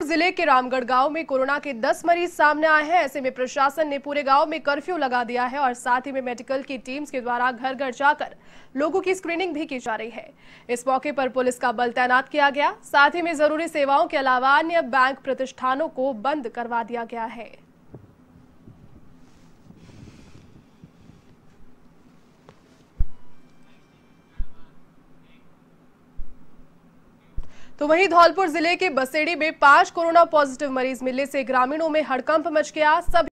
जिले के रामगढ़ गांव में कोरोना के 10 मरीज सामने आए हैं। ऐसे में प्रशासन ने पूरे गांव में कर्फ्यू लगा दिया है और साथ ही में मेडिकल की टीम्स के द्वारा घर घर जाकर लोगों की स्क्रीनिंग भी की जा रही है। इस मौके पर पुलिस का बल तैनात किया गया। साथ ही में जरूरी सेवाओं के अलावा अन्य बैंक प्रतिष्ठानों को बंद करवा दिया गया है। तो वहीं धौलपुर जिले के बसेड़ी में 5 कोरोना पॉजिटिव मरीज मिलने से ग्रामीणों में हड़कंप मच गया।